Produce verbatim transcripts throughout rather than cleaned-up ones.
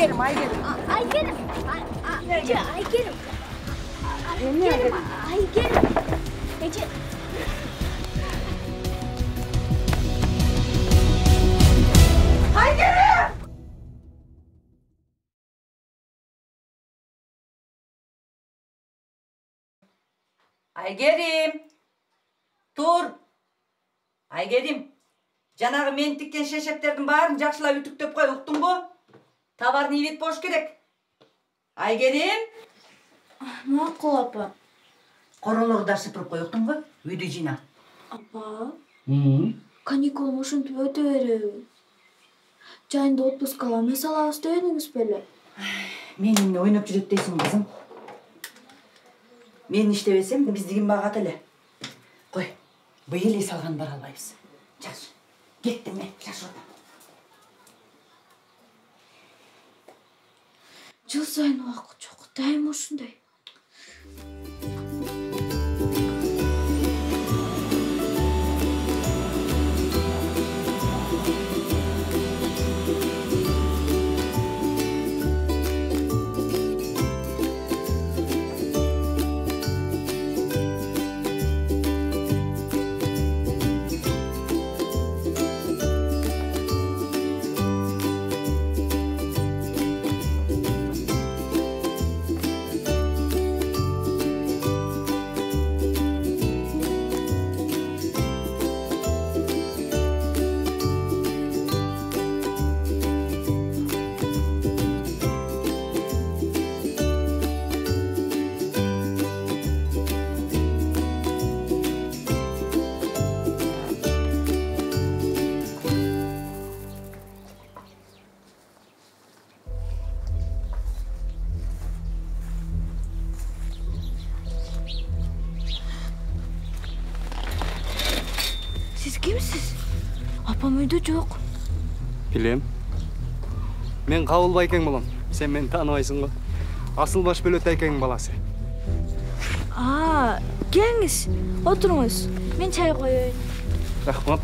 Aygerim, Aygerim. Aygerim. Ece, Aygerim. Aygerim, Aygerim. Ece. Aygerim! Aygerim. Dur. Aygerim. Janagı men tikкен şeşepтердин баарын жакшылап ütüktөп кой, уктуңбу? Товарный вид болуш керек. Айгерим. Макул апа. Королорду да сыпырып кой, уктуңбу? Үйдү жыйна. Апа. Hı. Каникулум ушинтип өтө береби? Жайында отпуск алам, эс алабыз дебедиңиз беле? Мен эмне ойноп жүрөт дейсиң, кызым? Мен иштебесем, бизди ким багат эле? Кой, быйыл эс алган бара албайбыз. Жакшы. Кеттим мен, жакшы отам. Жыл сайын убакыт жок, дайыма ушундай. Siz kimsiz? Apam uyda yok. Bilem. Men Кабыл байкең болом. Sen meni tanıbaysың го. Asılbaş Bölöt әйкеңнің баласы. Aa, geliniz. Oturunuz. Ben çay koyayım. Rahmat.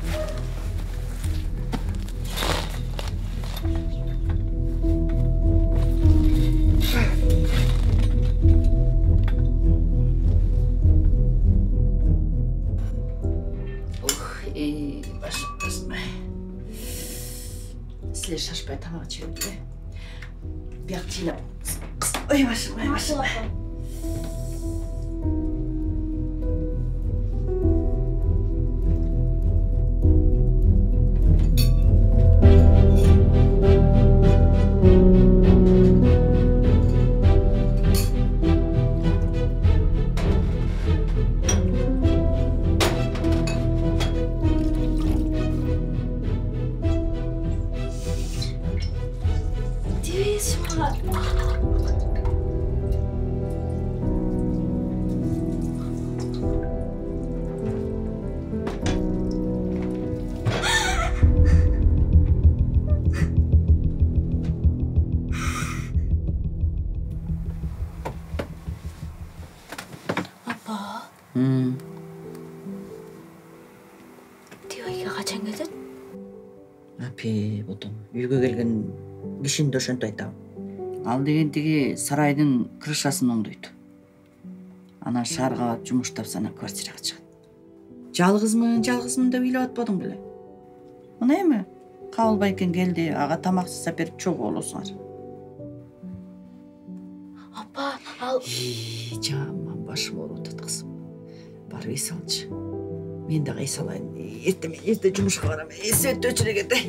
Sizler şaşpay tamam çevirdi. Bir akçıyla. Ay başım, ay başım. Hmm. Тивайга качан келет? Апи, бодом. Үйгө келген кишини да ошентип айтам. Ал дегендиги сарайдын крышасын оңдойт. Анан шаарга барып жумуш тапсана квартирага чыгат. Жалгызмын, жалгызмын деп ыйлап атпадың беле? Мына эми Кабыл байкең келди, ага тамак жасап берип чогуу болосуңар. Апа, ал Жаман башым ооруп атат кызым. Барып эс алчы. Мен дагы эс алайын. Эрте мен эрте жумушка барам. Эс өтө элек эте.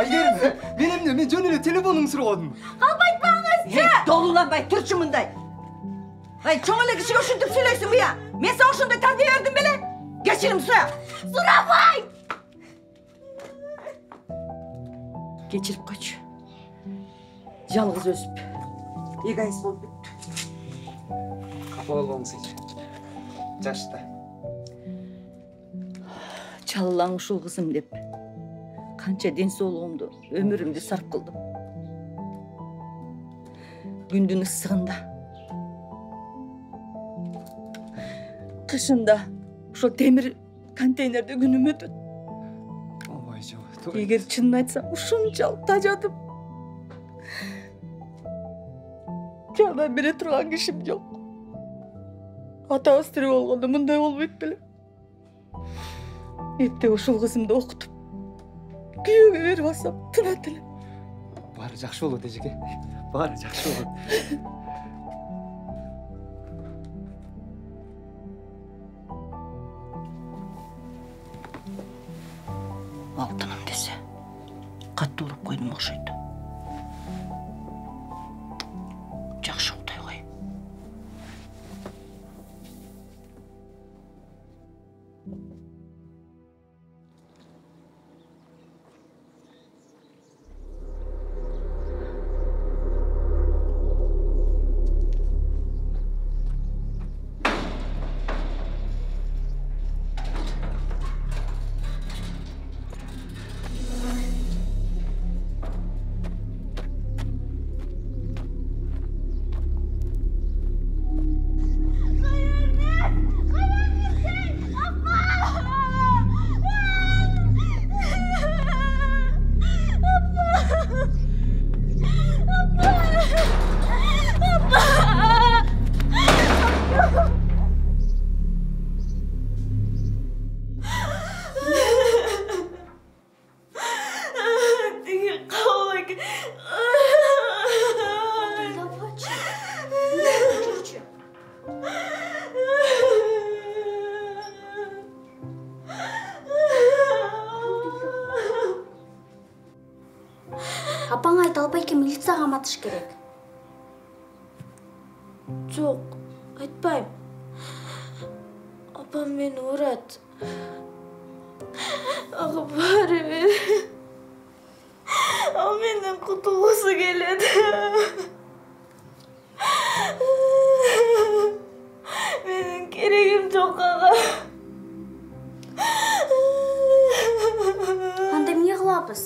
Айгерим, мен эмне, мен жөн эле телефонуңду сурагадым. Калп айтпаңыз. Эй, долуланбай турчу мындай. Ай, чоң эле кишиге ушинтип сүйлөйсүңбү я? Мен сага ошондой тарбия бердим беле? Кечирим сура. Сурабай! Кечирип койчу. Жалгыз өсүп, эгоист болуп бүттү. Капа болбоңуз эч. Жашта. Чалылаң ушул кызым деп канча ден соолугумду, өмүрүмдү сарп кылдым. Күндүн ысыгында, кышында ошол темир контейнерде күнүм өтөт. Ой, жок. Эгер чынын айтсам, ушунчалык тажадым. Жардам бере турган кишим жок. Атабыз тирүү болгондо мындай болбойт беле. Эрте ушул кызымды окутуп, күйөөгө берип алсам, тынат эле. Баары жакшы болот эжеке. Баары жакшы болот. Алтыным десе, катты уруп койдум окшойт. Жакшы уктay кой. Апаң айт, албайке милицияга матыш керек. Жок, айтпайм. Апам мени урат. Ага баары бир. Ал менден кутулгусу келет. Менин керегим жок ага. Анда эмне кылабыз?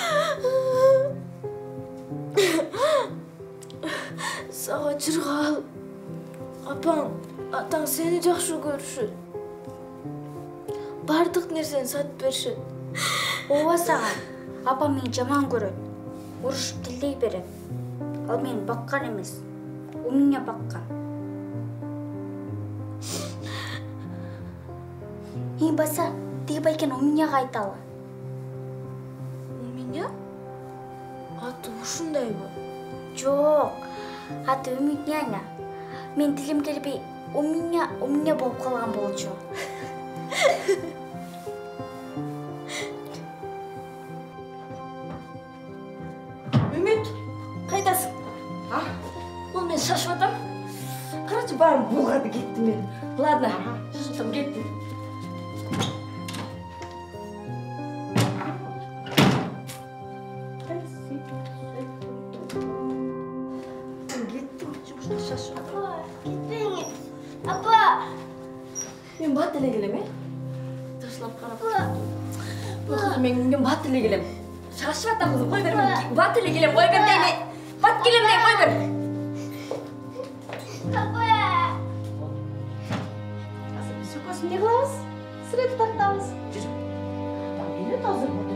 Сага чыргал. Апаң, атаң сени жакшы көрүшөт. Бардык нерсени сатып беришет. Ооба сага. Апам мени жаман көрөт. Урушуп тилдей берет. Ал мени баккан эмес. У меня баккан. Эй баса, тиги байкен у меня айталы. У меня? Аты ушундайбы? Жок. Аты Үмүт няня. Мен тилим келбей, у меня, у меня болуп калган болчу. Үмүт, кайдасың? А? Бул мен шашып атам. Карачы баарын булгады кеттим мен. Ладно, шашып кеттим. Мен бат эле келем, э? Ташлап карап. Бул кызым мен бат эле келем. Шашып атам кызым, кой бер. Бат эле келем, кой бер дейм. Бат келем дейм, кой бер. Апа! Азыр биз экөөбүз эмне кылабыз? Свет тартабыз. Жүр. Там келет азыр бут.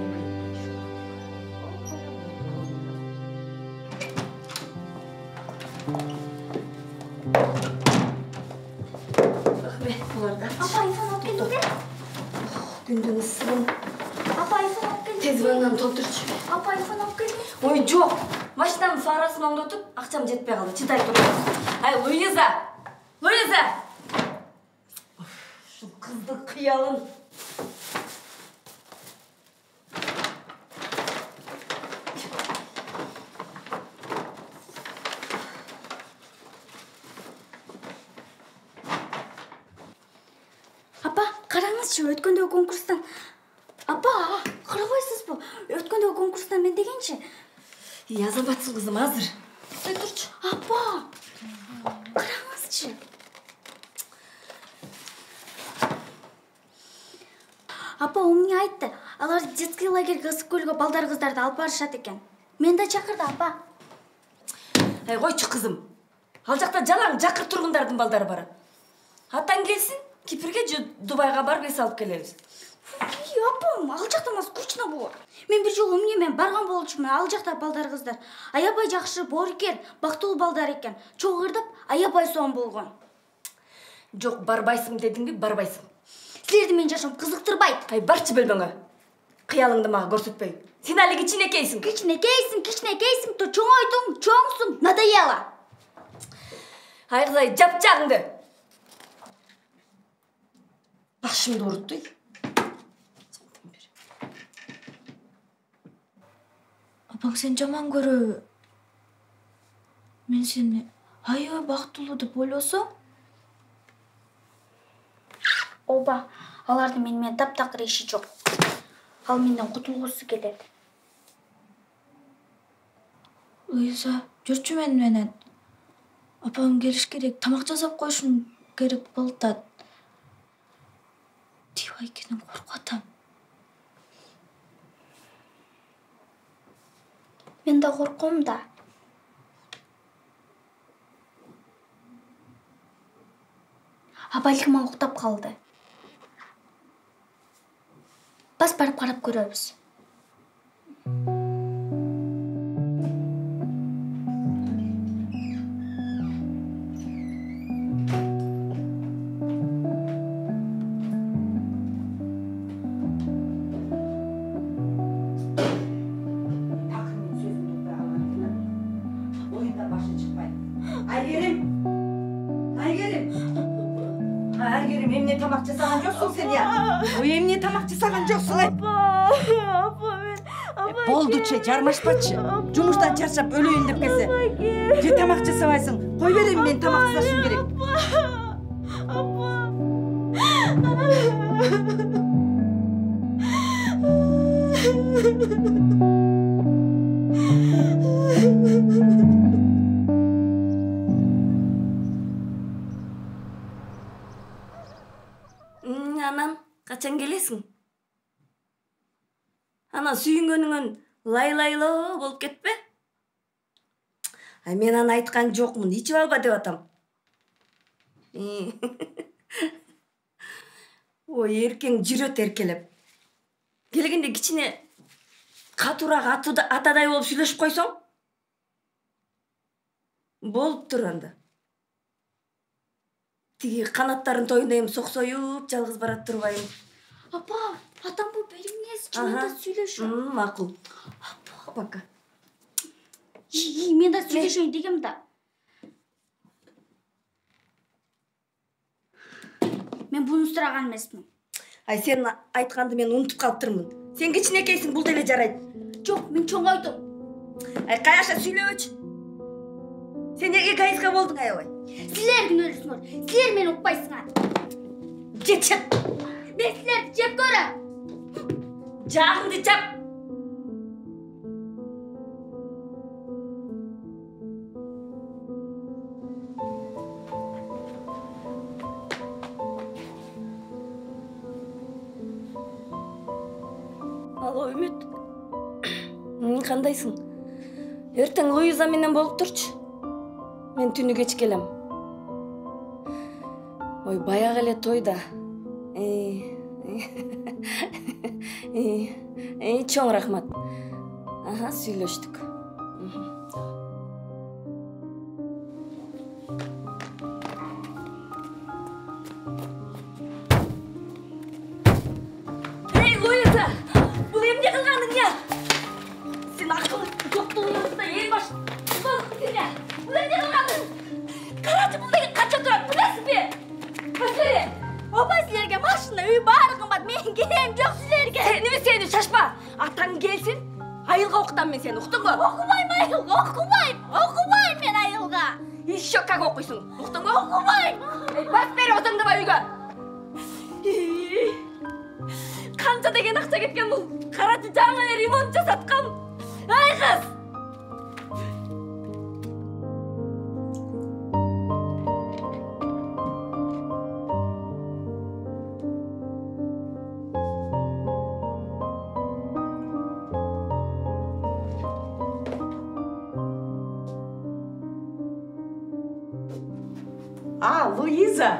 Апа айфон алып келдиңер? Күндүн ысыгын Апа айфон алып келдиңер? тез ваннаны толтурчу. Апа айфон алып келдиңер? Ой, жок. Машинанын фарасын оңдотуп, акчам жетпей калды. Чыдай тур. Ай, Луиза! Луиза! Ушул кыздын кыялын. Караңызчы, өткөндөгү конкурстан. Апа, карабайсызбы? Өткөндөгү конкурстан мен дегенчи. И азаматсың кызым, азыр. Сен турчу. Апа. Караңызчы. Апа, у меня айтты. Алар детский лагерьге ысык көлгө балдар кыздарды алып барышат экен. Мен да чакырды, апа. Ай, койчу кызым. Ал жакта жалаң жакыр тургундардын балдары барат. Атаң келсин, Кипрге же Дубайга барып эс алып келебиз. Ий, апам, ал жакта мас скучно болот. Мен бир жолу эмне менен барган болчумун, ал жакта балдар кыздар. Аябай жакшы, боорукер, бактылуу балдар экен. Чогуу ырдап, аябай сонун болгон. Жок, барбайсың дедиңби, барбайсың. Силерди менин жашым кызыктырбайт. Ай, барчы бөлмөңө. Кыялыңды мага көрсөтпөй. Сен али кичинекейсиң. Кичинекейсиң, кичинекейсиң, то чоңойдуң, чоңсуң, надоело. Ай, кызай, жап жагыңды. Башымды уруттой. Апаң сен жаман көрөбү? Мен сени аябай бактылуу деп ойлосо? Оба, алардын менен таптакыр иши жок. Ал менден кутулгусу келет. Луиза, жүрчү мен менен. Апам келиш керек, тамак жасап коюшум керек болтат. Тибай экенин коркуп атам. Мен да корком да. Абайлык мага уктап калды. Бас барып карап көрөбүз. Тамак жасаган жоксуң сен я. Ой, эмне тамак жасаган жоксуң ай? Апа, апа мен, апа. Болдучу, жармашпачы. Жумуштан чарчап өлөйүн деп келсе. Же тамак жасабайсың. Кой берем, мен тамак жасашым керек. Анан качан келесиң? Анан сүйүнгөнүңөн лай-лайлоо болуп кетпе? Ай, мен аны айткан жокмун, ичип алба деп атам. Ой, эркең жүрөт эркелеп. Келгенде кичине катуураак атадай болуп сүйлөшүп койсоң? Болуптур анда. Тиги канаттарын тойнойм соксоюп, жалгыз барат турбайм. Апа, атам бул белиңез чынында сүйлөшүп. Макул. Апа, пока. Мен да сүйлөшөйүн дегем да. Мен буну сураган эмесмин. Ай, сен айтканды мен унутуп калыптырмын. Сен кичинекейсиң, бул деле жарайт. Жок, мен чоңойдум. Ай, каяша сүйлөбөчү. Сен неге кайызга болдуң аябай? Силердин өлүсүңөр. Силер мени укпайсыңар. Жетип. Мен силерди жеп көрөм. Жагыңды жап. Алло, Үмүт. Кандайсың? Эртең Луиза менен болуп турчу. Мен түнү кеч келем. Ой, баягы эле тойда. Эй, чоң рахмат. Аха, сүйлөштүк. Эй, Луиза, бул эмне кылганың я? Сен акылы жоктугуңда эң баш. Бул эмне кылганың? Карачы, бул деген канча турат, билесизби? Көзлөрү. Опа, силерге машина, үй баары кымбат. Мен керем жок силерге. Сени сени шашпа. Атаң келсин, айылга окутам мен сени, уктуңбу? Окубайм айылга, окубайм. Окубайм мен айылга. Еще как окуйсуң, уктуңбу? Окубайм. Эй, бас бери, отоңдоба үйгө. Kança деген акча кеткен бул. Карачы жаңы ремонт жасаткам. Ай кыз. А, Луиза.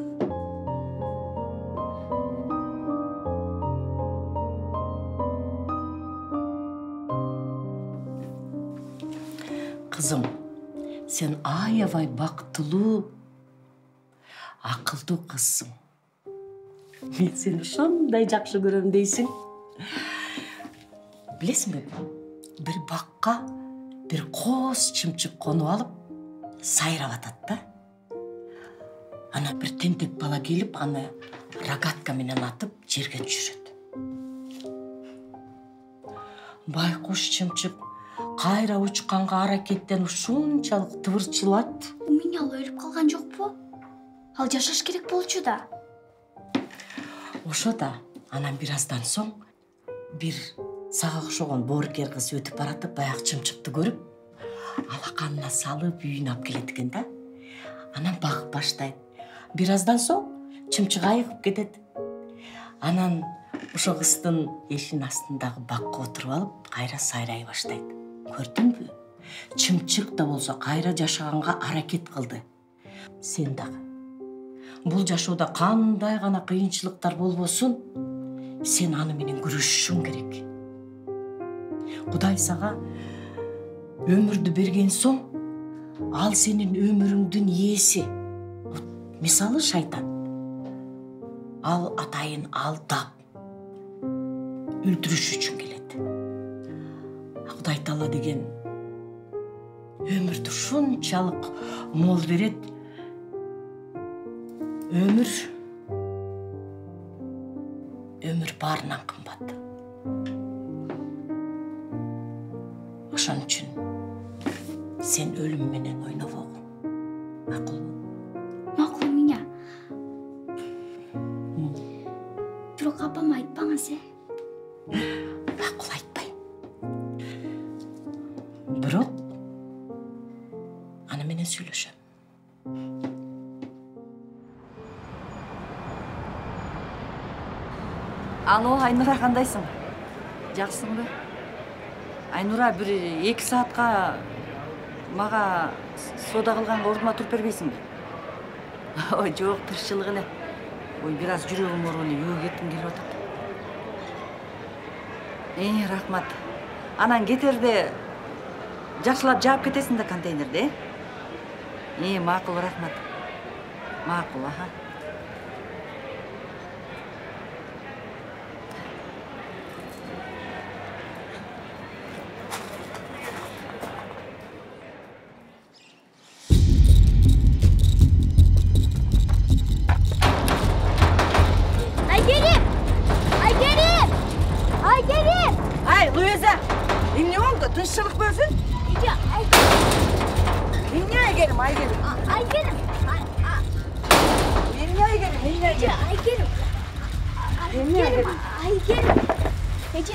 Kızım, sen аябай бактылуу, акылдуу кызсың. Мен сени ошондой жакшы көрөм дейсиң. Билесиңби, бир бакка бир коз чымчык конуп алып, сайрап атат да. Ана бир тентек бала келип, аны рогатка менен атып, жерге түшүрөт. Байкуш чымчык кайра учканга аракеттен ушунчалык тыбырчылат. У меня ал өлүп калган жокпу? Ал жашаш керек болчу да. Ошо да, анан бир аздан соң бир сага окшогон боорукер кыз өтүп баратып, баягы чымчыкты көрүп, алаканына салып үйүнө алып келет экен да. Анан багып баштайт. Бир аздан соң чымчык айыгып кетет. Анан ошо кыздын эшин астындагы бакка отуруп алып, кайра сайрай баштайт. Көрдүңбү? Чымчык да болсо кайра жашаганга аракет кылды. Сен дагы. Бул жашоодо кандай гана кыйынчылыктар болбосун, сен аны менен күрөшүшүң керек. Кудай сага өмүрдү берген соң, ал сенин өмүрүңдүн ээси. Мисалы шайтан. Ал атайын алдап, өлтүрүш үчүн келет. Кудай Таала деген өмүрдү ушунчалык мол берет. Өмүр өмүр баарынан кымбат. Ошон үчүн сен өлүм менен ойнобогу. Макулбу? Макул меня. Бирок апама айтпаңыз, э? Макул айтпайм. Бирок аны менен сүйлөшөм. Алло, Айнура, кандайсың? Жакшысыңбы? Айнура, бир эки саатка мага сода кылганга ордума туруп бербейсиңби? Ой, жок, тырышчылык эле. Ой, бир аз жүрөгүм ооруп, үйгө кетким келип атат. Э, рахмат. Анан кетерде жакшылап жаап кетесиң да контейнерди, э? Э, макул, рахмат. Макул, аха. Тынччылык болсун. Иже, ай. Эмне айгерим, айгерим? Айгерим. Эмне айгерим, эмне айгерим? Айгерим. Эмне айгерим? Айгерим. Эже.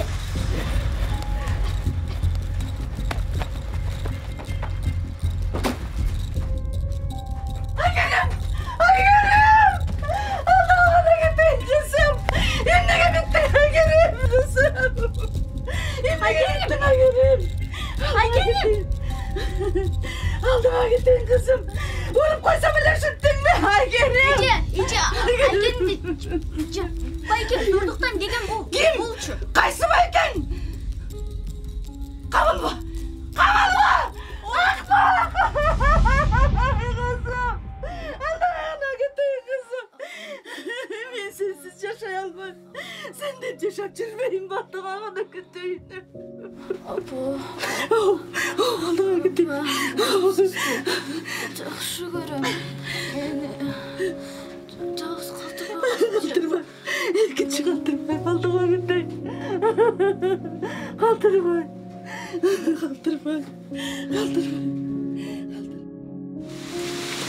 Айгерим! Айгерим! Allah'a gittin kızım. Emneye gittin Aygerim kızım. Emneye gittin Aygerim. Aygerim. Aldıma gittin kızım. Vurup koysam ilerşittin mi Aygerim? Иже, Иже, Айгерим. Иже, Байкен Нурдуктан деген бул. Kim? Болчу. Kaysı Bayken? Kabul mu? Kabul mu? Akma! Kızım. Allah'a gittin kızım. Ben sensiz yaşayamam. Sen de yaşap жүрбейм баттыгана күтөйүн. Апа. Allah'a gittin. Жакшы көрөм. Мени жалгыз калтырма. Kaldırma. Erkinci kaldırma. Baldığa gittin. Kaldırma. Kaldırma. Kaldırma.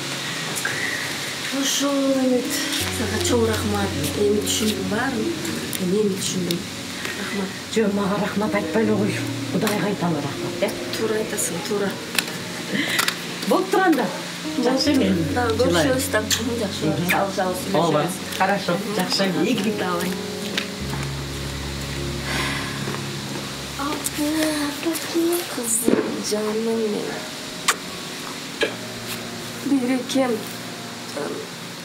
Ошо эмет. Сага чоң рахмат. Эми түшүндүм баарын. Мен түшүндүм. Рахмат. Жо, мага рахмат айтпай эле кой. Кудайга айталы рахмат, э? Туура айтасың, туура. Болуп турганда. Жакшы эми. Да, көрүшөбүз да. Жакшы. Алышабыз, сүйлөшөбүз. Хорошо. Жакшы. Ийгилик. Давай. Апу, апачы, кызым, жаным менен. Берекем. Жаным.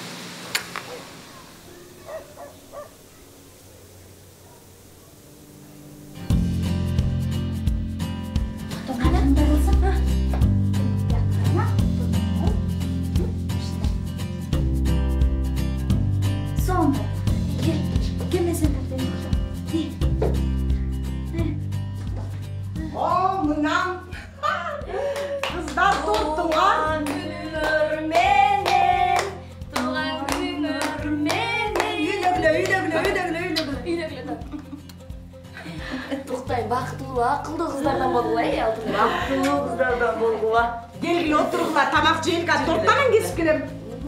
Туктай, бактылуу, акылдуу кыздардан болгула, э, алтын. Бактылуу кыздардан болгула. Келгиле отургула, тамак жейли, азыр тортаган кесип келем.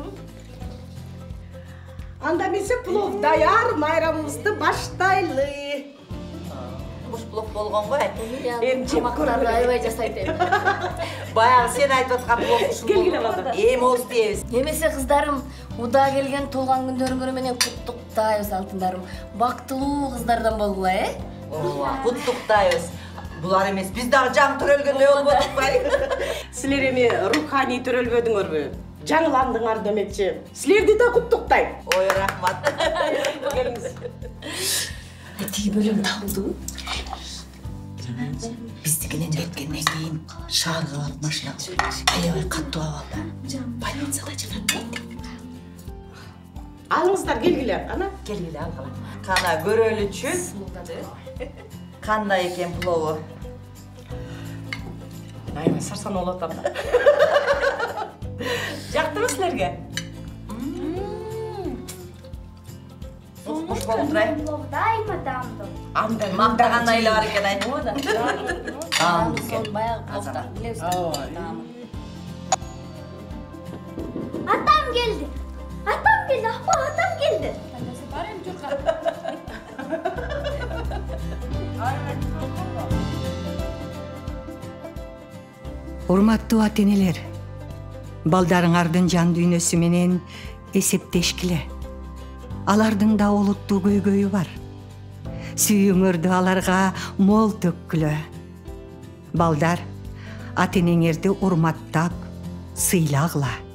Анда эмесе плов даяр, майрамыбызды баштайлы. Буш плов болгон го. Эми жеп Тамактарды аябай жасайт эми. Баягы сен айтып аткан плов ушул. Келгиле балдар. Эми ооз тиебиз. Эмесе кыздарым, удаа келген туулган күндөрүңөр менен куттуктайбыз, алтындарым. Бактылуу кыздардан болгула, э? Ооба, куттуктайбыз. Булар эмес, биз дагы жаңы төрөлгөндөй болбодук бай. Силер эми руханий төрөлбөдүңөрбү? Жаңыландыңар демекчи. Силерди да куттуктайм. Ой, рахмат. Келиңиз. Тиги бөлүм табылдыбы? Биздикинен кеткенден кийин шаарга барып машина аябай каттуу абалда. Больницада жатат. Алыңыздар келгиле, ана. Келгиле алгыла. Кана көрөлүчү. Кандай экен плову? Аябай сарсан болуп атам да. Жактымы силерге? Куш болуп турай. Дайыма дамдым. Андай Мактаган айла бар экен ай. Ам, сон баягы пловда. Билебиз. Атам келди. Атам келди, апа, атам келди. Урматтуу ата-энелер, балдарыңардын жан дүйнөсү менен эсептешкиле. Алардын да олуттуу көйгөйү бар. Сүйүүңөрдү аларга мол төккүлө. Балдар, ата-энеңерди урматтап, сыйлагыла.